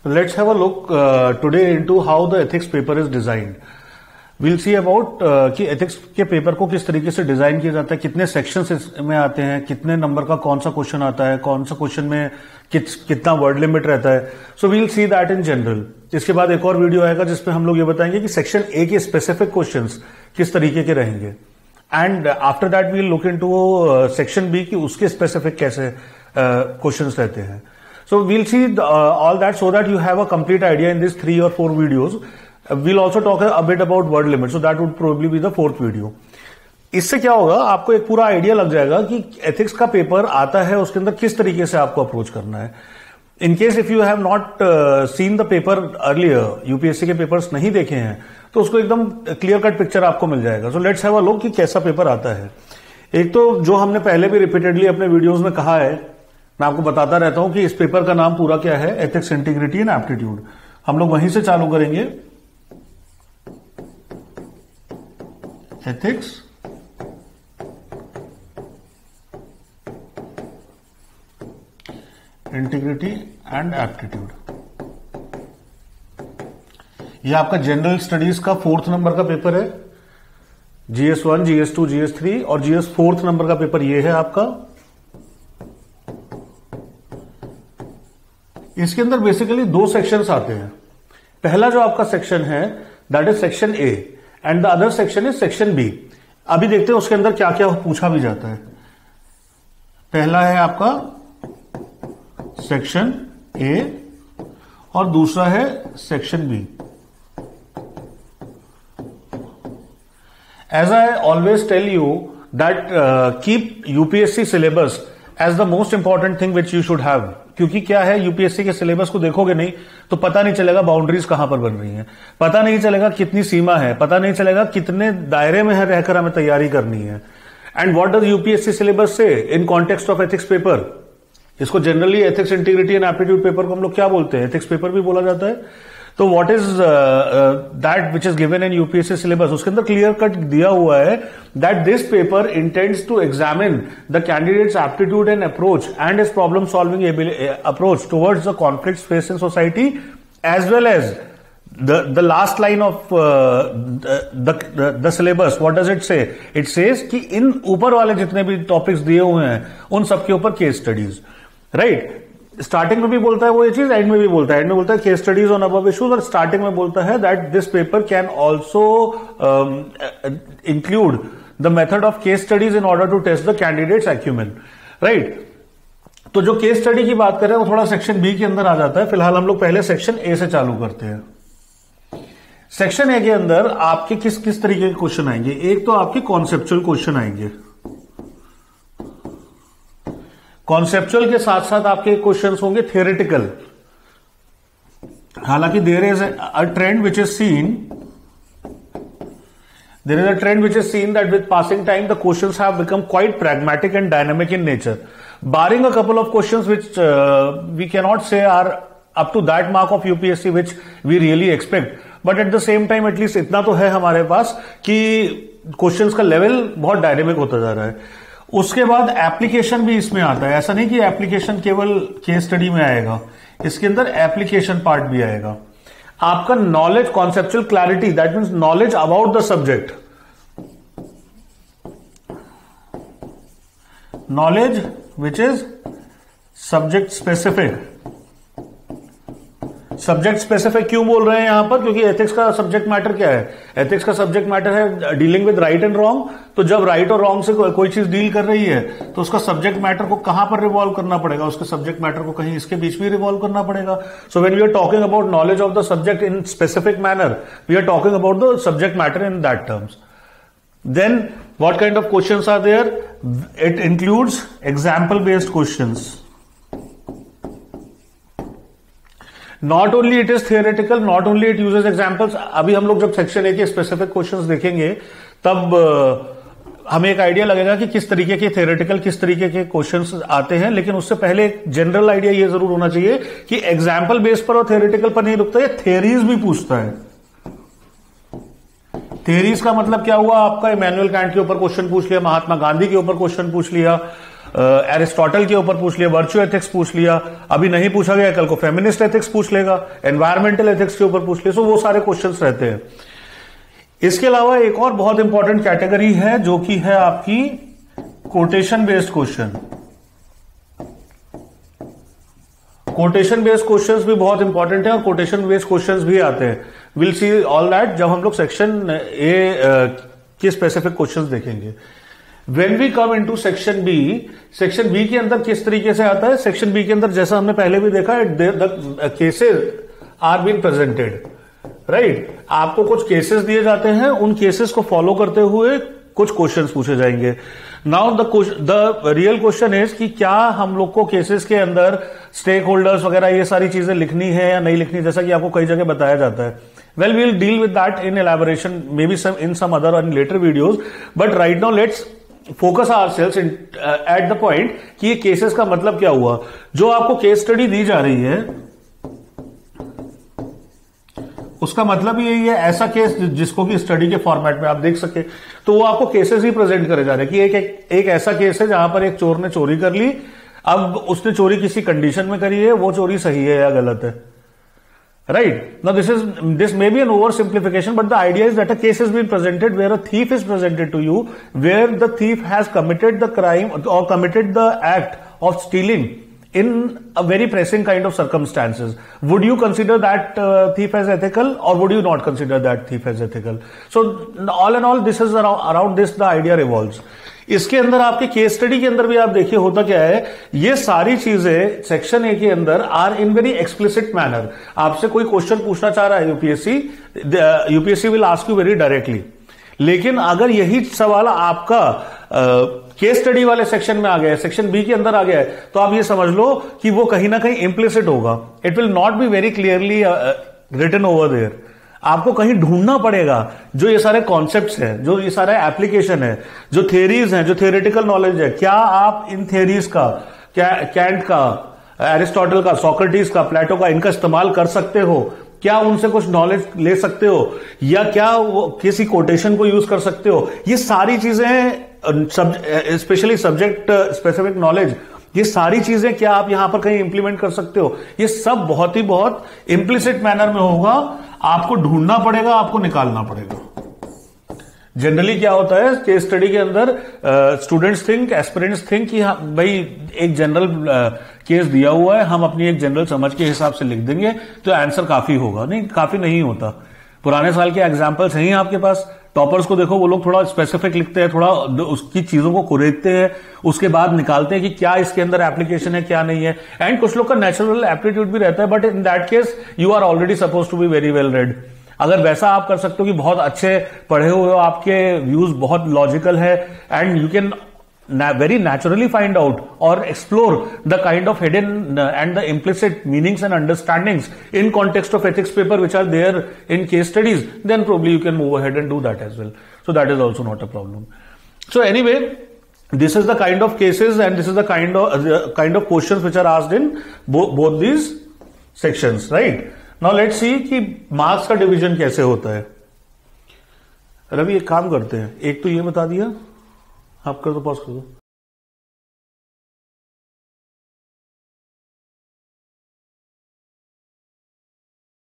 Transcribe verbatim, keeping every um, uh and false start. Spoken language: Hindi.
Let's have a look uh, today into how the ethics paper is designed. We'll see about uh, कि ethics के पेपर को किस तरीके से डिजाइन किया जाता है, कितने सेक्शंस इसमें आते हैं, कितने नंबर का कौन सा क्वेश्चन आता है, कौन सा क्वेश्चन में कित, कितना वर्ड लिमिट रहता है. So we'll see that in general. इसके बाद एक और वीडियो आएगा जिसपे हम लोग ये बताएंगे कि सेक्शन ए के स्पेसिफिक क्वेश्चंस किस तरीके के रहेंगे. And after that we'll look into section B कि उसके स्पेसिफिक कैसे क्वेश्चंस uh, रहते हैं. So we'll see the, uh, all that so that you have a complete idea in these three or four videos. Uh, we'll also talk a, a bit about word limit. So that would probably be the fourth video. इससे क्या होगा, आपको एक पूरा आइडिया लग जाएगा कि एथिक्स का पेपर आता है, उसके अंदर किस तरीके से आपको अप्रोच करना है. In case if you have not seen the paper earlier, UPSC के पेपर्स नहीं देखे हैं, तो उसको एकदम क्लियर कट पिक्चर आपको मिल जाएगा. So let's have a look कि कैसा पेपर आता है. एक तो जो हमने पहले भी रिपीटेडली अपने वीडियोज में कहा है, मैं आपको बताता रहता हूं कि इस पेपर का नाम पूरा क्या है, एथिक्स, इंटीग्रिटी एंड एप्टीट्यूड. हम लोग वहीं से चालू करेंगे. Ethics, integrity and aptitude. ये आपका जनरल स्टडीज का फोर्थ नंबर का पेपर है. GS one, GS two, GS three और जीएस फोर्थ नंबर का पेपर ये है आपका. इसके अंदर बेसिकली दो सेक्शंस आते हैं. पहला जो आपका सेक्शन है that is section A and the other section is section B. अभी देखते हैं उसके अंदर क्या क्या पूछा भी जाता है. पहला है आपका सेक्शन ए और दूसरा है section B. As I always tell you that keep UPSC syllabus as the most important thing which you should have. क्योंकि क्या है, यूपीएससी के सिलेबस को देखोगे नहीं तो पता नहीं चलेगा बाउंड्रीज कहां पर बन रही हैं, पता नहीं चलेगा कितनी सीमा है, पता नहीं चलेगा कितने दायरे में है रहकर हमें तैयारी करनी है. And what does UPSC syllabus say in context of ethics paper. इसको generally ethics, integrity and aptitude paper को हम लोग क्या बोलते हैं, एथिक्स पेपर भी बोला जाता है. तो what is that which is given in UPSC syllabus, उसके अंदर क्लियर कट दिया हुआ है that this paper intends to examine the candidates aptitude and approach and his problem solving approach towards the conflicts faced in society, as well as the the last line of uh, the the, the syllabus. What does it say? It says कि इन ऊपर वाले जितने भी टॉपिक्स दिए हुए हैं उन सबके ऊपर केस स्टडीज. राइट, स्टार्टिंग में भी बोलता है वो ये चीज, एंड में भी बोलता है. एंड में बोलता है case studies on above issues, और स्टार्टिंग में बोलता है that this paper can also include the method of case studies in order to test the candidates acumen. Right, तो जो केस स्टडी की बात कर रहे हैं वो थोड़ा सेक्शन बी के अंदर आ जाता है. फिलहाल हम लोग पहले सेक्शन ए से चालू करते हैं. सेक्शन ए के अंदर आपके किस किस तरीके के क्वेश्चन आएंगे. एक तो आपके कॉन्सेप्चुअल क्वेश्चन आएंगे. कॉन्सेप्चुअल के साथ साथ आपके क्वेश्चंस होंगे थियोरेटिकल. हालांकि there is a trend which is seen there is a trend which is seen that with passing time the questions have become quite pragmatic and dynamic in nature, barring a couple of questions which uh, we cannot say are up to that mark of U P S C which we really expect. But at the same time at least इतना तो है हमारे पास कि क्वेश्चंस का लेवल बहुत डायनेमिक होता जा रहा है. उसके बाद एप्लीकेशन भी इसमें आता है. ऐसा नहीं कि एप्लीकेशन केवल केस स्टडी में आएगा, इसके अंदर एप्लीकेशन पार्ट भी आएगा. आपका knowledge, conceptual clarity, that means knowledge about the subject. Knowledge which is subject specific. Subject specific क्यों बोल रहे हैं यहां पर, क्योंकि एथिक्स का सब्जेक्ट मैटर क्या है, एथिक्स का सब्जेक्ट मैटर है dealing with right and wrong. तो जब राइट और रॉन्ग से को, कोई चीज डील कर रही है तो उसका सब्जेक्ट मैटर को कहां पर रिवॉल्व करना पड़ेगा, उसके सब्जेक्ट मैटर को कहीं इसके बीच भी रिवॉल्व करना पड़ेगा. So when we are talking about knowledge of the subject in specific manner, we are talking about the subject matter in that terms. Then what kind of questions are there? It includes example based questions. Not only it is theoretical, not only it uses examples. अभी हम लोग जब सेक्शन ए के स्पेसिफिक क्वेश्चंस देखेंगे तब uh, हमें एक आइडिया लगेगा कि किस तरीके के थियोरेटिकल, किस तरीके के क्वेश्चंस आते हैं. लेकिन उससे पहले एक जनरल आइडिया ये जरूर होना चाहिए कि एग्जाम्पल बेस पर और थियोरेटिकल पर नहीं रुकता, ये थियरीज भी पूछता है. थियरीज का मतलब क्या हुआ आपका, इमैनुअल कैंट के ऊपर क्वेश्चन पूछ लिया, महात्मा गांधी के ऊपर क्वेश्चन पूछ लिया, एरिस्टोटल के ऊपर पूछ लिया, वर्च्यू एथिक्स पूछ लिया, अभी नहीं पूछा गया कल को फेमिनिस्ट एथिक्स पूछ लेगा, एनवायरमेंटल एथिक्स के ऊपर पूछ लिया, सो वो सारे क्वेश्चंस रहते हैं। इसके अलावा एक और बहुत इंपॉर्टेंट कैटेगरी है जो कि है आपकी quotation based question. Quotation based questions भी बहुत इंपॉर्टेंट है और कोटेशन बेस्ड क्वेश्चंस भी आते हैं। विल सी ऑल दैट जब हम लोग सेक्शन ए के स्पेसिफिक क्वेश्चंस देखेंगे। When we come into section B, section B के अंदर किस तरीके से आता है? सेक्शन बी के अंदर जैसा हमने पहले भी देखा है, the cases are been presented, right. आपको कुछ केसेस दिए जाते हैं, उन केसेस को फॉलो करते हुए कुछ क्वेश्चंस पूछे जाएंगे। Now the the real question is कि क्या हम लोग को केसेस के अंदर स्टेक होल्डर्स वगैरह ये सारी चीजें लिखनी है या नहीं लिखनी, जैसा कि आपको कई जगह बताया जाता है। Well we will deal with that in elaboration maybe some in some other in later videos, but right now let's focus ourselves in at the point कि ये केसेस का मतलब क्या हुआ। जो आपको केस स्टडी दी जा रही है उसका मतलब यही है, ऐसा केस जिसको कि स्टडी के फॉर्मेट में आप देख सके, तो वो आपको केसेस ही प्रेजेंट करे जा रहे हैं कि एक, एक एक ऐसा केस है जहां पर एक चोर ने चोरी कर ली, अब उसने चोरी किसी कंडीशन में करी है, वो चोरी सही है या गलत है, right. Now this is this may be an oversimplification, but the idea is that a case is been presented where a thief is presented to you, where the thief has committed the crime और committed the act of stealing in a very pressing kind of circumstances. Would you consider that uh, thief as ethical, or would you not consider that thief as ethical? So all in all, this is around, around this the idea revolves. इसके अंदर आपके केस स्टडी के अंदर भी आप देखिए होता क्या है, ये सारी चीजें सेक्शन ए के अंदर are in very explicit manner. आपसे कोई क्वेश्चन पूछना चाह रहा है UPSC, UPSC will ask you very directly, लेकिन अगर यही सवाल आपका केस स्टडी वाले सेक्शन में आ गया है, सेक्शन बी के अंदर आ गया है, तो आप ये समझ लो कि वो कहीं ना कहीं इम्प्लिसिट होगा। It will not be very clearly written over there. आपको कहीं ढूंढना पड़ेगा जो ये सारे कॉन्सेप्ट्स हैं, जो ये सारे एप्लीकेशन है, जो थियरीज हैं, जो थियोरेटिकल नॉलेज है, क्या आप इन थियरीज का, क्या कैंट का, एरिस्टोटल का, सोक्रेटिस का, प्लेटो का, इनका इस्तेमाल कर सकते हो? क्या उनसे कुछ नॉलेज ले सकते हो, या क्या वो किसी कोटेशन को यूज कर सकते हो? ये सारी चीजें, स्पेशली सब्जेक्ट स्पेसिफिक नॉलेज, ये सारी चीजें क्या आप यहां पर कहीं इंप्लीमेंट कर सकते हो? ये सब बहुत ही बहुत इम्प्लिसिट मैनर में होगा, आपको ढूंढना पड़ेगा, आपको निकालना पड़ेगा। जनरली क्या होता है केस स्टडी के अंदर, स्टूडेंट्स थिंक, एस्पिरेंट्स थिंक कि हाँ भाई एक जनरल केस दिया हुआ है, हम अपनी एक जनरल समझ के हिसाब से लिख देंगे तो आंसर काफी होगा। नहीं, काफी नहीं होता। पुराने साल के एग्जाम्पल्स हैं आपके पास। टॉपर्स को देखो, वो लोग थोड़ा स्पेसिफिक लिखते हैं, थोड़ा उसकी चीजों को कुरेदते हैं, उसके बाद निकालते हैं कि क्या इसके अंदर एप्लीकेशन है क्या नहीं है। एंड कुछ लोग का नेचुरल एप्टीट्यूड भी रहता है, but in that case you are already suppose to be very well read. अगर वैसा आप कर सकते हो कि बहुत अच्छे पढ़े हुए हो, आपके व्यूज बहुत लॉजिकल है, and you can very naturally find out or explore the kind of hidden uh, and the implicit meanings and understandings in context of ethics paper which are there in case studies, then probably you can move ahead and do that as well. So that is also not a problem. So anyway, this is the kind of cases and this is the kind of uh, the kind of questions which are asked in bo- both these sections, right? Now let's see कि marks का division कैसे होता है। रवि एक काम करते हैं, एक तो ये बता दिया, आप कर दो, पॉज कर दो।